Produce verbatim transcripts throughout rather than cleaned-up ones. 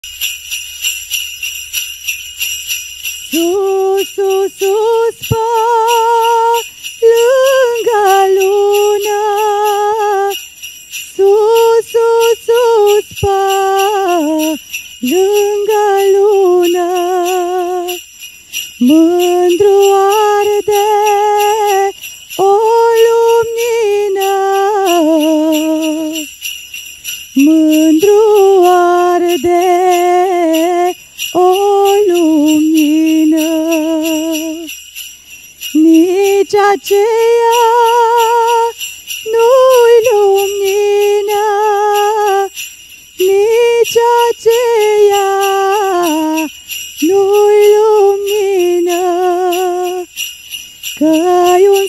Sus, sus, sus, pe lângă lună, sus, sus, sus, pe lângă lună, mândru arde o lumină, mândru arde o lumină, nici aceea nu-i lumină, nici aceea nu-i lumină, că-i un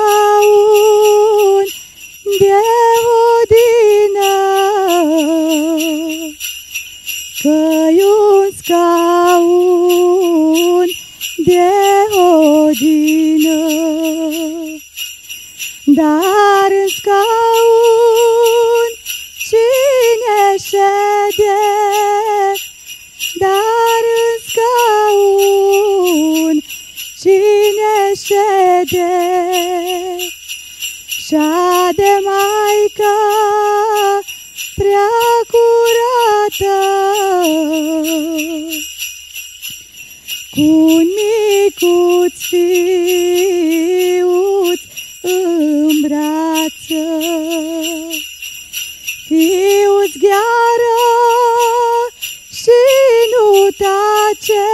scaun de odină, că-i un scaun de odină, dar în scaun cine șede, dar în scaun cine șede, șade Maica prea curată, cu un micuț fiuț în brață. Fiuț gheară și nu tace,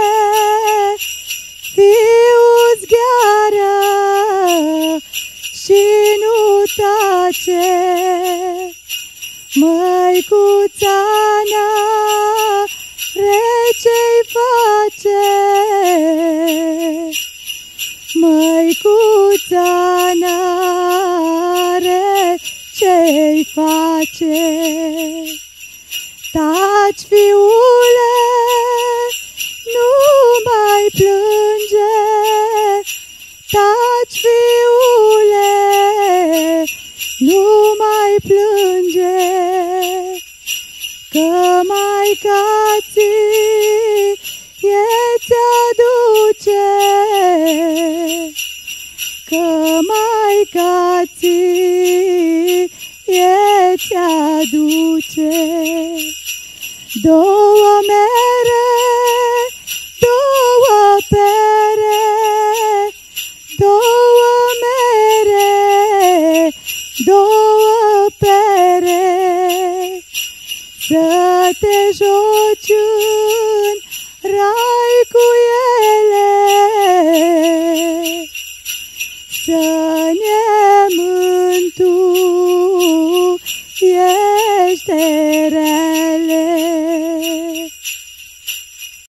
fiuț gheară și nu tace, măicuța ce-i face, măicuța n-are ce-i face. Taci, fiule, nu mai plânge, taci, fiule, nu mai plânge, că Maica-ții e-ți aduce, că Maica-ții e-ți aduce două mere, două pere, două mere, două pere, să te joci în rai cu ele, să ne mântuiește.